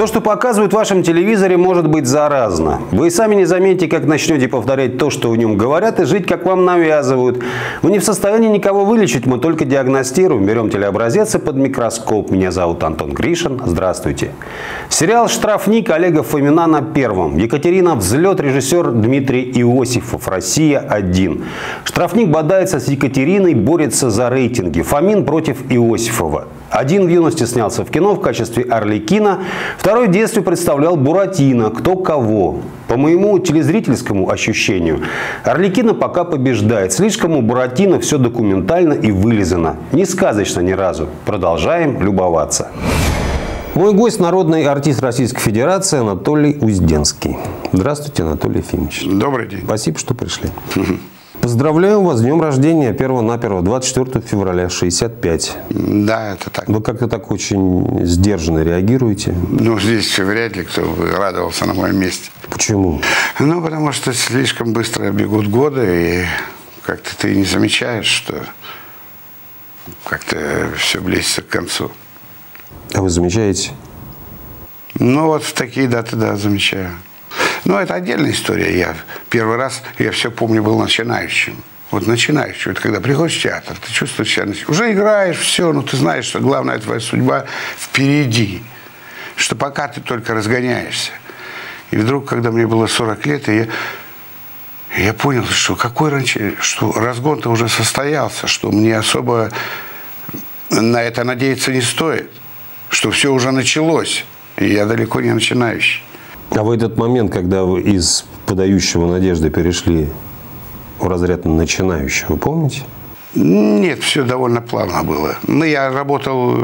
То, что показывают в вашем телевизоре, может быть заразно. Вы сами не заметите, как начнете повторять то, что в нем говорят, и жить, как вам навязывают. Вы не в состоянии никого вылечить, мы только диагностируем. Берем телеобразец и под микроскоп. Меня зовут Антон Гришин. Здравствуйте. Сериал «Штрафник» Олега Фомина на Первом. Екатерина Взлет, режиссер Дмитрий Иосифов. Россия-1. Штрафник бодается с Екатериной, борется за рейтинги. Фомин против Иосифова. Один в юности снялся в кино в качестве Арлекина, второй в детстве представлял Буратино, кто кого. По моему телезрительскому ощущению, Арлекино пока побеждает. Слишком у Буратино все документально и вылизано. Не сказочно ни разу. Продолжаем любоваться. Мой гость – народный артист Российской Федерации Анатолий Узденский. Здравствуйте, Анатолий Ефимович. Добрый день. Спасибо, что пришли. Поздравляю вас с днем рождения, перво-наперво, 24 февраля, 65. Да, это так. Вы как-то так очень сдержанно реагируете. Ну, здесь вряд ли кто бы радовался на моем месте. Почему? Ну, потому что слишком быстро бегут годы, и как-то ты не замечаешь, что как-то все близится к концу. А вы замечаете? Ну, вот в такие даты, да, замечаю. Но это отдельная история. Первый раз, я все помню, был начинающим. Вот начинающим. Это когда приходишь в театр, ты чувствуешь себя, уже играешь, все, но ты знаешь, что главная твоя судьба впереди. Что пока ты только разгоняешься. И вдруг, когда мне было 40 лет, я понял, что какой раньше, что разгон-то уже состоялся, что мне особо на это надеяться не стоит. Что все уже началось. И я далеко не начинающий. А в этот момент, когда вы из подающего надежды перешли в разряд начинающего, помните? Нет, все довольно плавно было. Ну, я работал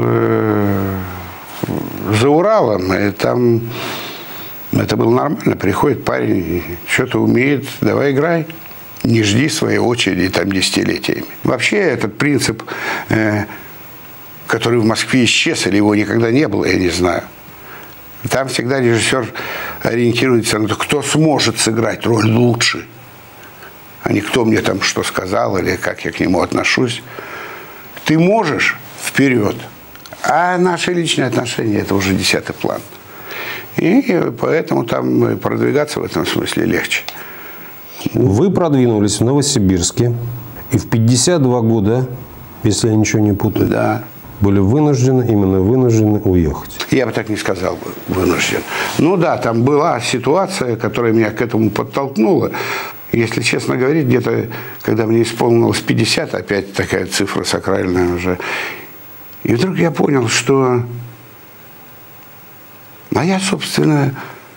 за Уралом, и там это было нормально. Приходит парень, что-то умеет, давай играй. Не жди своей очереди там десятилетиями. Вообще этот принцип, который в Москве исчез, или его никогда не было, я не знаю. Там всегда режиссер ориентируется на то, кто сможет сыграть роль лучше, а не кто мне там что сказал или как я к нему отношусь. Ты можешь — вперед, а наши личные отношения — это уже 10-й план. И поэтому там продвигаться в этом смысле легче. Вы продвинулись в Новосибирске и в 52 года, если я ничего не путаю, да, были вынуждены уехать. Я бы так не сказал бы, вынужден. Ну да, там была ситуация, которая меня к этому подтолкнула. Если честно говорить, где-то, когда мне исполнилось 50, опять такая цифра сакральная уже, и вдруг я понял, что я, собственно,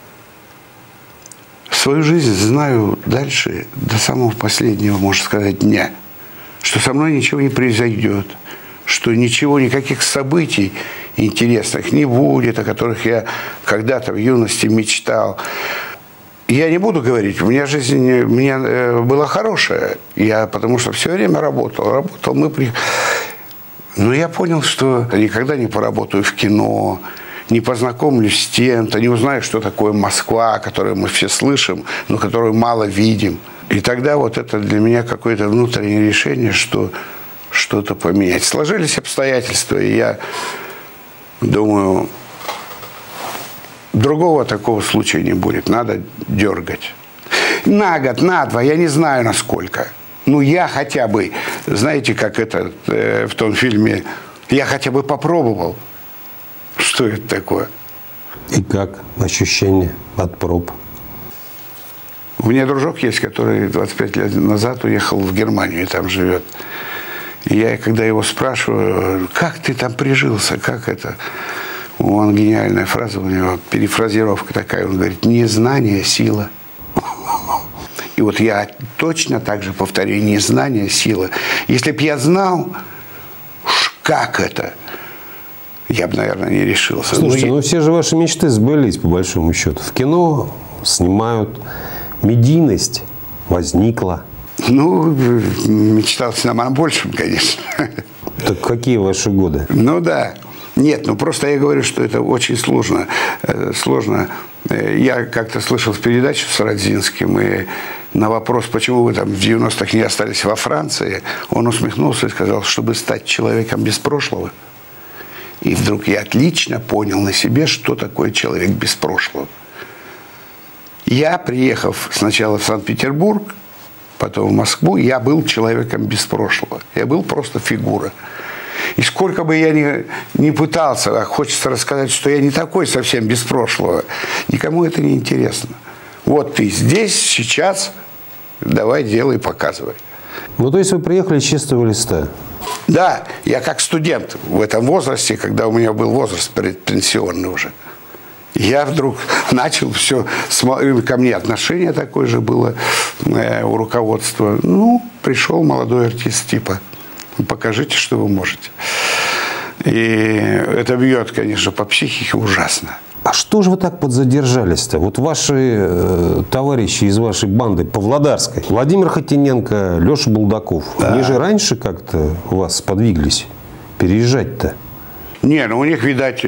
свою жизнь знаю дальше, до самого последнего, можно сказать, дня. Что со мной ничего не произойдет. Что ничего, никаких событий интересных не будет, о которых я когда-то в юности мечтал. Я не буду говорить, у меня жизнь была хорошая, потому что все время работал. Но я понял, что никогда не поработаю в кино, не познакомлюсь с тем-то, не узнаю, что такое Москва, которую мы все слышим, но которую мало видим. И тогда вот это для меня какое-то внутреннее решение, что что-то поменять. Сложились обстоятельства, и я думаю, другого такого случая не будет. Надо дергать. На год, на два, я не знаю насколько. Ну, я хотя бы, знаете, как это в том фильме, я хотя бы попробовал. Что это такое? И как ощущение от проб? У меня дружок есть, который 25 лет назад уехал в Германию и там живет. И я, когда его спрашиваю, как ты там прижился, как это? Он, гениальная фраза у него, перефразировка такая, он говорит, незнание – сила. И вот я точно так же повторю, незнание – сила. Если бы я знал, как это, я бы, наверное, не решился. Слушайте, ну все же ваши мечты сбылись, по большому счету. В кино снимают, медийность возникла. Ну, мечтал нам о большем, конечно. Так какие ваши годы? Ну да. Нет, ну просто я говорю, что это очень сложно. Я как-то слышал передачу с Родзинским, и на вопрос, почему вы там в 90-х не остались во Франции, он усмехнулся и сказал, чтобы стать человеком без прошлого, И вдруг я отлично понял на себе, что такое человек без прошлого. Я, приехав сначала в Санкт-Петербург, потом в Москву, я был человеком без прошлого. Я был просто фигура. И сколько бы я ни пытался, а хочется рассказать, что я не такой совсем без прошлого, никому это не интересно. Вот ты здесь, сейчас, давай, делай, показывай. Ну, то есть вы приехали с чистого листа? Да, я как студент в этом возрасте, когда у меня был возраст предпенсионный уже. Я вдруг начал все, ко мне отношение такое же было у руководства. Ну, пришел молодой артист типа, покажите, что вы можете. И это бьет, конечно, по психике ужасно. А что же вы так подзадержались-то? Вот ваши товарищи из вашей банды Павлодарской, Владимир Хотиненко, Леша Булдаков, да. Они же раньше как-то вас сподвиглись переезжать-то? Не, ну у них, видать,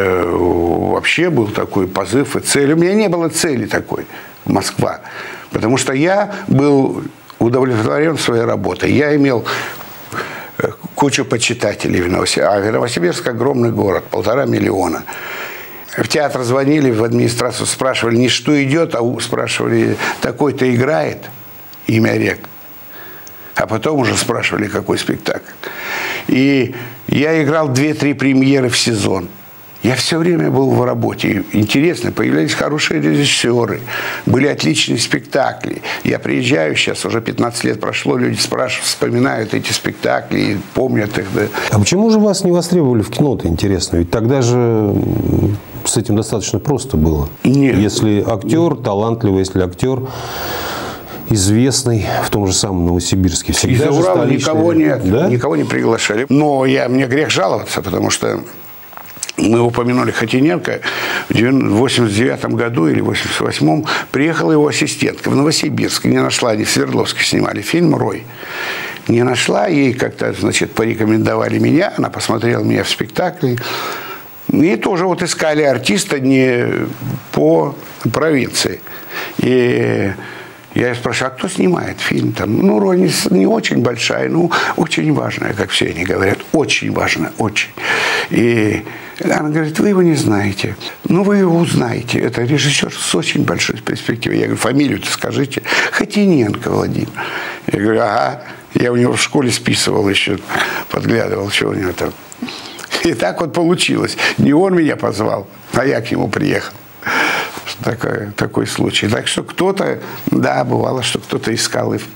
вообще был такой позыв и цель. У меня не было цели такой, Москва. Потому что я был удовлетворен своей работой. Я имел кучу почитателей в Новосибирске. А Новосибирск огромный город, 1,5 миллиона. В театр звонили, в администрацию спрашивали, не что идет, а спрашивали, такой-то играет, имя Рек. А потом уже спрашивали, какой спектакль. И я играл 2-3 премьеры в сезон. Я все время был в работе. Интересно, появлялись хорошие режиссеры, были отличные спектакли. Я приезжаю сейчас, уже 15 лет прошло, люди спрашивают, вспоминают эти спектакли и помнят их. Да. А почему же вас не востребовали в кино-то, интересно? Ведь тогда же с этим достаточно просто было. Нет. Если актер талантливый, если актер известный в том же самом Новосибирске. Из-за Урала никого нет, да? Никого не приглашали. Но мне грех жаловаться, потому что мы упомянули Хотиненко. В 1989 году или 1988 приехала его ассистентка в Новосибирск. Не нашла, они в Свердловске снимали фильм «Рой». Не нашла, ей как-то, значит, порекомендовали меня. Она посмотрела меня в спектакле. И тоже вот искали артиста не по провинции. И я спрашиваю, а кто снимает фильм там? Ну, роль не очень большая, но очень важная, как все они говорят. Очень важная, очень. И она говорит, вы его не знаете. Ну, вы его узнаете. Это режиссер с очень большой перспективой. Я говорю, фамилию-то скажите. Хотиненко Владимир. Я говорю, ага. Я у него в школе списывал еще, подглядывал, что у него там. И так вот получилось. Не он меня позвал, а я к нему приехал. Такой случай. Так что кто-то, да, бывало, что кто-то искал и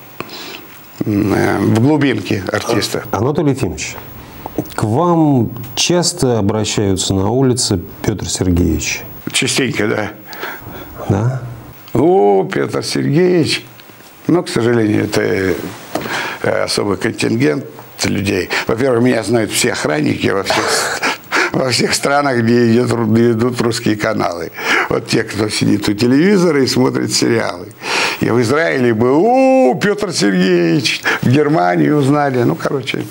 в глубинке артиста. Анатолий Ефимович, к вам часто обращаются на улице Петр Сергеевич? Частенько, да. Да? О, Петр Сергеевич. Но, к сожалению, это особый контингент людей. Во-первых, меня знают все охранники во всех странах, где идут русские каналы. Вот те, кто сидит у телевизора и смотрит сериалы. Я в Израиле был, о, Петр Сергеевич. В Германии узнали. Ну, короче.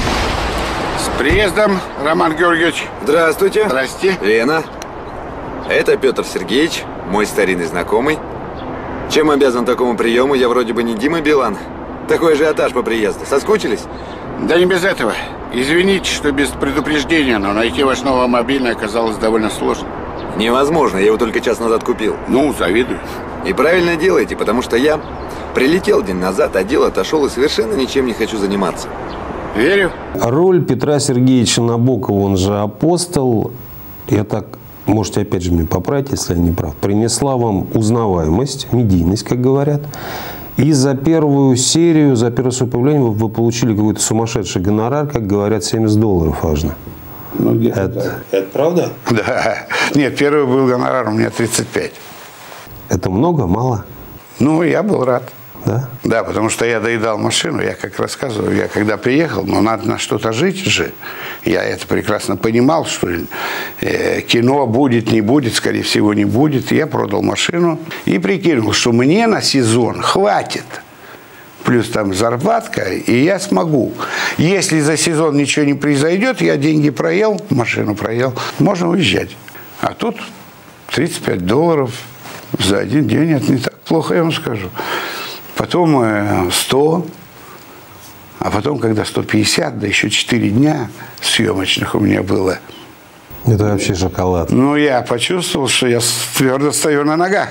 С приездом, Роман Георгиевич. Здравствуйте. Здрасте. Лена. Это Петр Сергеевич, мой старинный знакомый. Чем обязан такому приему? Я вроде бы не Дима Билан. Такой ажиотаж по приезду. Соскучились? Да не без этого. Извините, что без предупреждения, но найти ваш новый мобильный оказалось довольно сложно. Невозможно, я его только час назад купил. Ну, завидую. И правильно делаете, потому что я прилетел день назад, одел, отошел и совершенно ничем не хочу заниматься. Верю. Роль Петра Сергеевича Набокова, он же Апостол, я так, можете опять же меня поправить, если я не прав, принесла вам узнаваемость, медийность, как говорят. И за первую серию, за первое свое появление вы получили какой-то сумасшедший гонорар, как говорят, $70 важно. Ну, это правда? Да. Нет, первый был гонорар у меня 35. Это много, мало? Ну, я был рад. Да? Да, потому что я доедал машину, я как рассказываю, я когда приехал, но надо на что-то жить же. Я это прекрасно понимал, что кино будет, не будет, скорее всего, не будет. Я продал машину и прикинул, что мне на сезон хватит. Плюс там зарплатка, и я смогу. Если за сезон ничего не произойдет, я деньги проел, машину проел, можно уезжать. А тут $35 за один день, это не так плохо, я вам скажу. Потом 100, а потом, когда 150, да еще 4 дня съемочных у меня было, Это вообще шоколад. Ну, я почувствовал, что я твердо стою на ногах.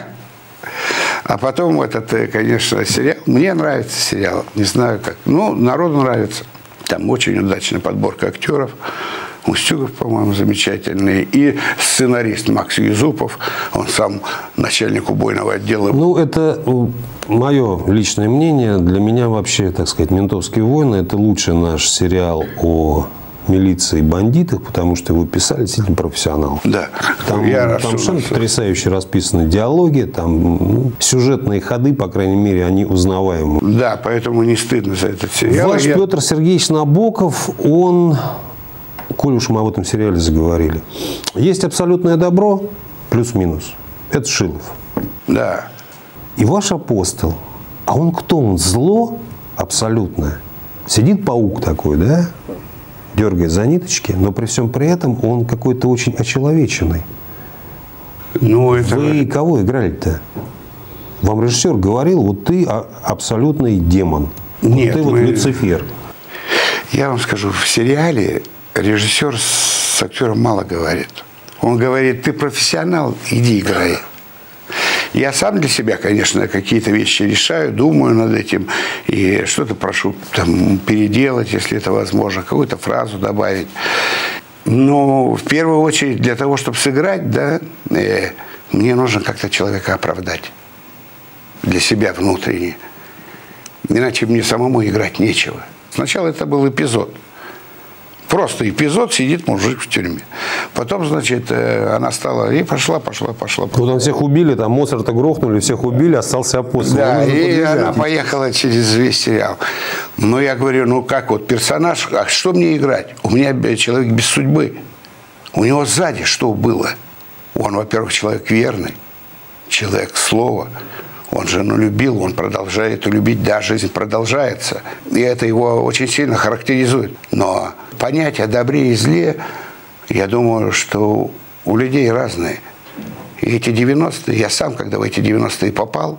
А потом этот, конечно, сериал. Мне нравится сериал. Не знаю как. Ну, народу нравится. Там очень удачная подборка актеров. Устюгов, по-моему, замечательный. И сценарист Макс Юзупов. Он сам начальник убойного отдела. Ну, это мое личное мнение. Для меня вообще, так сказать, «Ментовские войны» – это лучший наш сериал о милиции и бандитах, потому что его писали действительно профессионалы. Да. Там совершенно потрясающе расписаны диалоги, там сюжетные ходы, по крайней мере, они узнаваемы. Да, поэтому не стыдно за этот сериал. Ваш Петр Сергеевич Набоков, он, коль уж мы об этом сериале заговорили, есть абсолютное добро, плюс-минус. Это Шилов. Да. И ваш апостол, а он кто? Он зло абсолютное. Сидит паук такой, да? Дергает за ниточки, но при всем при этом он какой-то очень очеловеченный. Ну, это... Вы кого играли-то? Вам режиссер говорил, вот ты абсолютный демон. Нет, вот ты вот Люцифер. Я вам скажу, в сериале режиссер с актером мало говорит. Он говорит, ты профессионал, иди играй. Я сам для себя, конечно, какие-то вещи решаю, думаю над этим. И что-то прошу там переделать, если это возможно, какую-то фразу добавить. Но в первую очередь для того, чтобы сыграть, да, мне нужно как-то человека оправдать. Для себя внутренне. Иначе мне самому играть нечего. Сначала это был эпизод. Просто эпизод, сидит мужик в тюрьме. Потом, значит, она стала и пошла. Вот там всех убили, там Моцарта грохнули, всех убили, остался апостол. Да, и она поехала через весь сериал. Но я говорю, ну как вот персонаж, а что мне играть? У меня человек без судьбы. У него сзади что было? Он, во-первых, человек верный, человек слова. Он жену любил, он продолжает любить, да, жизнь продолжается. И это его очень сильно характеризует. Но понятия о добре и зле, я думаю, что у людей разные. И эти 90-е, я сам, когда в эти 90-е попал,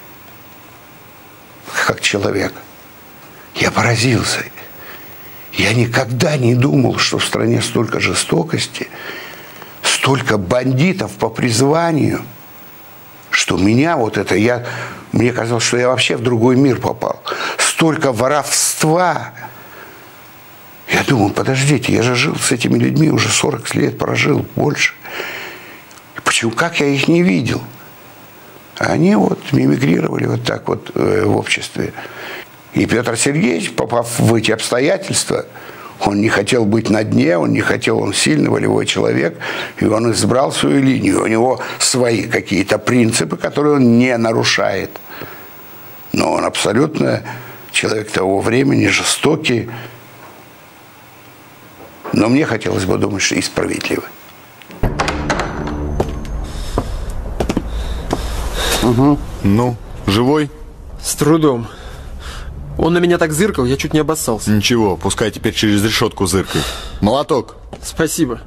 как человек, я поразился. Я никогда не думал, что в стране столько жестокости, столько бандитов по призванию, что меня вот это, мне казалось, что я вообще в другой мир попал. Столько воровства. Я думаю, подождите, я же жил с этими людьми, уже 40 лет прожил, больше. Почему? Как я их не видел? Они вот мимикрировали вот так вот в обществе. И Петр Сергеевич, попав в эти обстоятельства, он не хотел быть на дне, он сильный, волевой человек, и он избрал свою линию. У него свои какие-то принципы, которые он не нарушает. Но он абсолютно человек того времени, жестокий. Но мне хотелось бы думать, что и справедливый. Угу. Ну, живой? С трудом. Он на меня так зыркал, я чуть не обоссался. Ничего, пускай теперь через решетку зыркает. Молоток. Спасибо.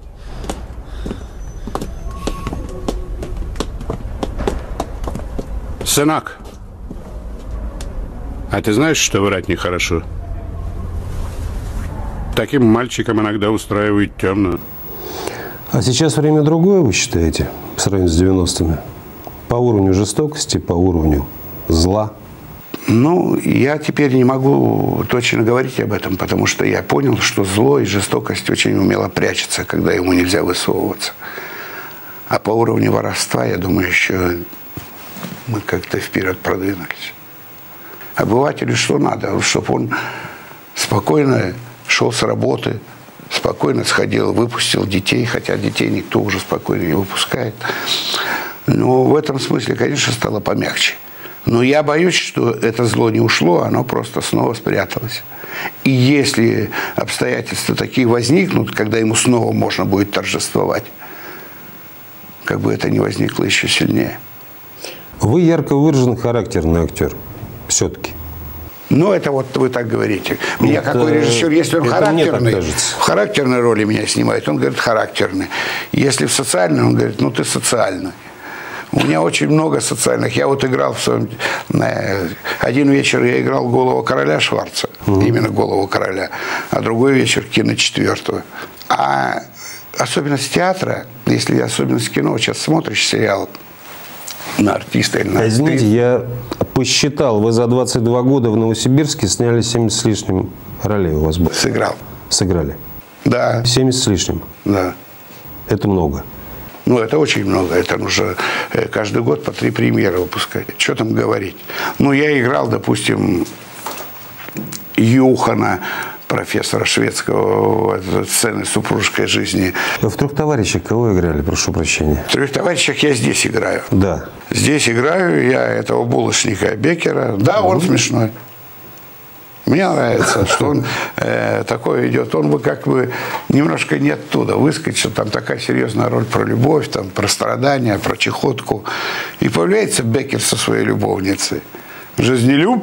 Сынок, а ты знаешь, что врать нехорошо? Таким мальчикам иногда устраивает темно. А сейчас время другое, вы считаете, по сравнению с 90-ми? По уровню жестокости, по уровню зла? Ну, я теперь не могу точно говорить об этом, потому что я понял, что зло и жестокость очень умело прячется, когда ему нельзя высовываться. А по уровню воровства, я думаю, еще мы как-то вперед продвинулись. Обывателю что надо? Чтобы он спокойно шел с работы, спокойно сходил, выпустил детей, хотя детей никто уже спокойно не выпускает. Но в этом смысле, конечно, стало помягче. Но я боюсь, что это зло не ушло, оно просто снова спряталось. И если обстоятельства такие возникнут, когда ему снова можно будет торжествовать, как бы это ни возникло еще сильнее. Вы ярко выраженный характерный актер. Все-таки. Ну, это вот вы так говорите. Меня какой режиссер, если он характерный, в характерной роли меня снимает, он говорит характерный. Если в социальной, он говорит, ну ты социальный. У меня очень много социальных. Я вот играл в своем... Один вечер я играл «Голову короля» Шварца. Именно «Голову короля». А другой вечер «Кино четвертого». А особенность театра, если особенность кино, сейчас смотришь сериал на артиста или на актрису. Извините, я посчитал, вы за 22 года в Новосибирске сняли 70 с лишним ролей у вас было. Сыграл. Сыграли. Да. 70 с лишним. Да. Это много. Ну, это очень много. Это нужно каждый год по 3 премьеры выпускать. Что там говорить? Ну, я играл, допустим, Юхана, профессора шведского, сцены супружеской жизни. Вы в «Трех товарищах» кого играли, прошу прощения? В «Трех товарищах» я здесь играю. Да. Здесь играю я этого булочника Беккера. Да, он смешной. Мне нравится, что он такой идет. Он бы как бы немножко не оттуда выскочил. Там такая серьезная роль про любовь, там, про страдания, про чехотку. И появляется Беккер со своей любовницей. Жизнелюб,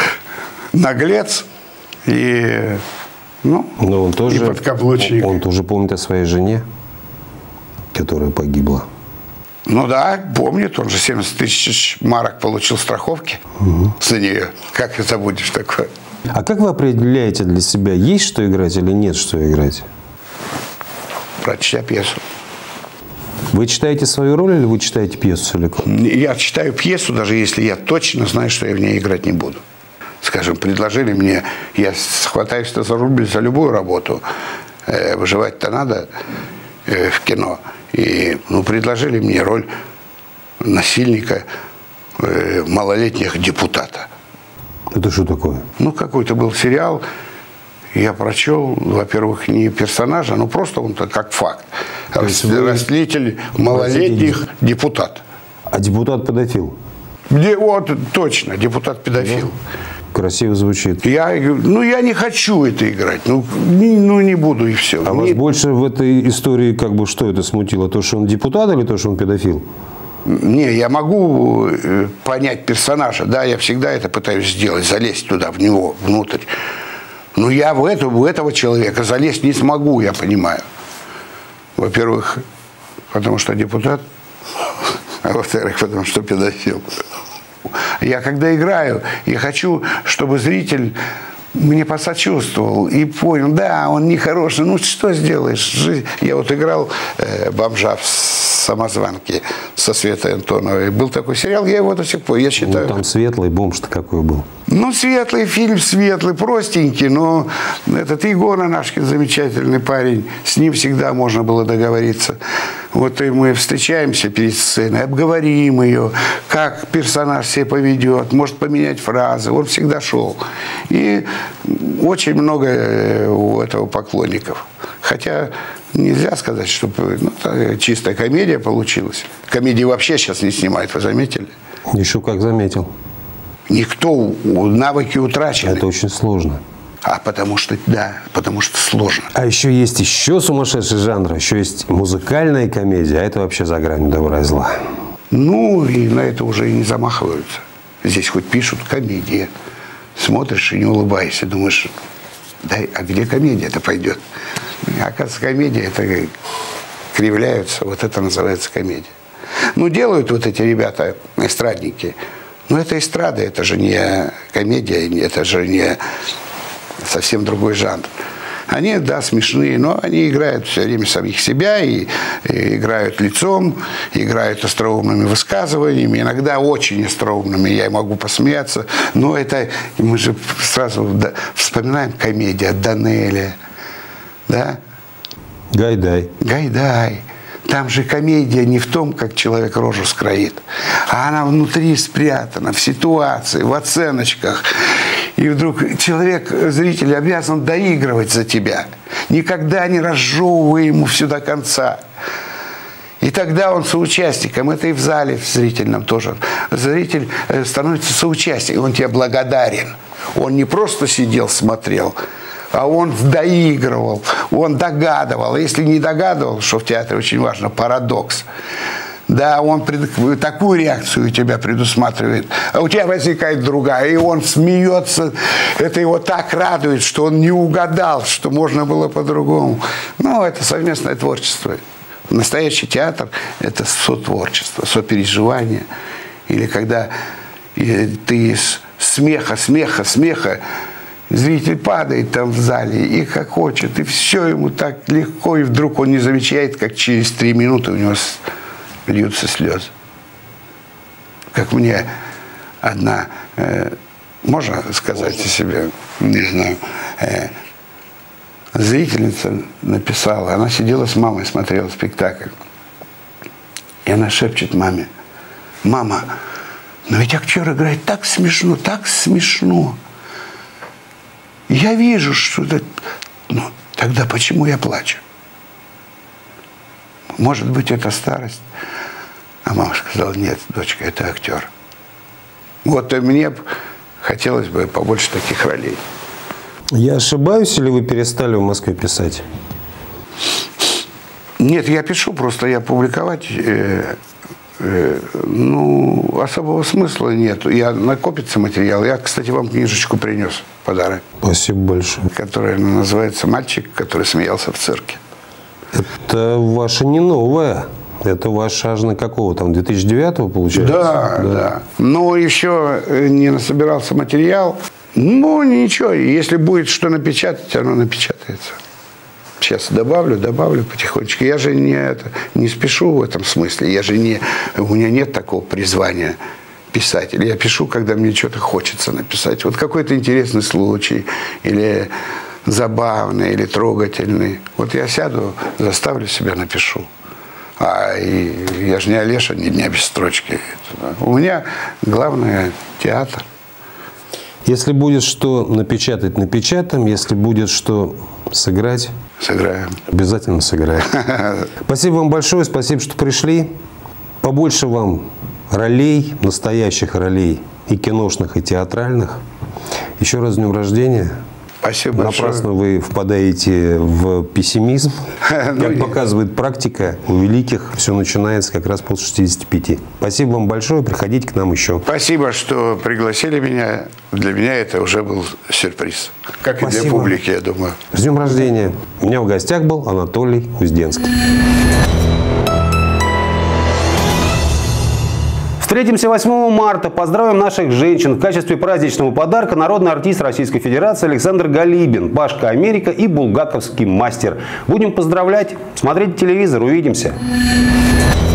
наглец и, ну, но он тоже, и подкаблучник. Он тоже помнит о своей жене, которая погибла. Ну да, помнит. Он же 70 тысяч марок получил страховки за нее. Как это будешь такое? А как вы определяете для себя, есть что играть или нет что играть? Прочтя пьесу. Вы читаете свою роль или вы читаете пьесу целиком? Я читаю пьесу, даже если я точно знаю, что я в ней играть не буду. Скажем, предложили мне, я хватаюсь-то за рубль за любую работу. Выживать-то надо в кино. И предложили мне роль насильника малолетних депутата. Это что такое? Ну, какой-то был сериал, я прочел, во-первых, не персонажа, но просто он как факт. Растлитель малолетних депутат. А депутат-педофил? Вот, точно, депутат-педофил. Красиво звучит. Я не хочу это играть, не буду и все. А вас больше в этой истории как бы что это смутило? То, что он депутат или то, что он педофил? Не, я могу понять персонажа, да, я всегда это пытаюсь сделать, залезть туда, в него, внутрь. Но я в этого человека залезть не смогу, я понимаю. Во-первых, потому что депутат, а во-вторых, потому что педофил. Я когда играю, я хочу, чтобы зритель мне посочувствовал и понял, да, он нехороший, ну что сделаешь? Я вот играл бомжа в «Самозванке» со Светой Антоновой. Был такой сериал, я его до сих пор, я считаю. Ну, там светлый бомж-то какой был. Ну, светлый фильм, светлый, простенький, но этот Егор Анашкин замечательный парень, с ним всегда можно было договориться. Вот и мы встречаемся перед сценой, обговорим ее, как персонаж себя поведет, может поменять фразы, он всегда шел. И очень много у этого поклонников. Хотя нельзя сказать, что чистая комедия получилась. Комедии вообще сейчас не снимают, вы заметили? Еще как заметил. Никто, навыки утрачены. Это очень сложно. Потому что сложно. А есть еще сумасшедший жанр, еще есть музыкальная комедия, а это вообще за гранью добра и зла. Ну, и на это уже и не замахиваются. Здесь хоть пишут комедия. Смотришь и не улыбаешься, думаешь, да, а где комедия-то пойдет? Оказывается, комедия, это кривляются, вот это называется комедия. Ну, делают вот эти ребята, эстрадники, но это эстрада, это же не комедия, это же не совсем другой жанр. Они, да, смешные, но они играют все время самих себя и играют лицом, играют остроумными высказываниями, иногда очень остроумными, я могу посмеяться, но это мы же сразу вспоминаем комедия Данелия, да? Гайдай. Гайдай. Там же комедия не в том, как человек рожу скроит, а она внутри спрятана, в ситуации, в оценочках. И вдруг человек, зритель, обязан доигрывать за тебя. Никогда не разжевывая ему все до конца. И тогда он соучастником. Это и в зале в зрительном тоже. Зритель становится соучастником. Он тебе благодарен. Он не просто сидел, смотрел, а он доигрывал, он догадывал. А если не догадывал, что в театре очень важно, парадокс. Да, он такую реакцию у тебя предусматривает, а у тебя возникает другая, и он смеется, это его так радует, что он не угадал, что можно было по-другому. Ну, это совместное творчество. Настоящий театр – это сотворчество, сопереживание. Или когда ты из смеха Зритель падает там в зале и хохочет, и все ему так легко, и вдруг он не замечает, как через 3 минуты у него льются слезы. Как мне одна, можно сказать о себе, не знаю, зрительница написала, она сидела с мамой, смотрела спектакль, и она шепчет маме: «Мама, но ведь актер играет так смешно, так смешно. Я вижу, что это... Ну, тогда почему я плачу? Может быть, это старость?» А мама сказала: «Нет, дочка, это актер». Вот и мне хотелось бы побольше таких ролей. Я ошибаюсь, или вы перестали в Москве писать? Нет, я пишу, просто я публиковать... ну, особого смысла нет. Накопится материал. Я, кстати, вам книжечку принес в подарок. Спасибо большое. Которая называется «Мальчик, который смеялся в цирке». Это ваша не новая. Это ваша аж на какого там, 2009-го, получается? Да. Но еще не насобирался материал. Ну, ничего. Если будет что напечатать, оно напечатается. Сейчас добавлю потихонечку. Я же не спешу в этом смысле. У меня нет такого призвания писателя. Я пишу, когда мне что-то хочется написать. Вот какой-то интересный случай, или забавный, или трогательный. Вот я сяду, заставлю себя, напишу. Я же не Олеша, ни дня без строчки. У меня главное театр. Если будет что напечатать, напечатаем. Если будет что сыграть, сыграем. Обязательно сыграем. Спасибо вам большое, спасибо, что пришли. Побольше вам ролей, настоящих ролей, и киношных, и театральных. Еще раз с днем рождения. Спасибо большое. Напрасно вы впадаете в пессимизм. Как показывает практика, у великих все начинается как раз после 65. Спасибо вам большое. Приходите к нам еще. Спасибо, что пригласили меня. Для меня это уже был сюрприз. Как и для публики, я думаю. С днем рождения. У меня в гостях был Анатолий Узденский. Встретимся 8 марта. Поздравим наших женщин. В качестве праздничного подарка народный артист Российской Федерации Александр Галибин, Пашка Америка и булгаковский мастер. Будем поздравлять. Смотрите телевизор. Увидимся.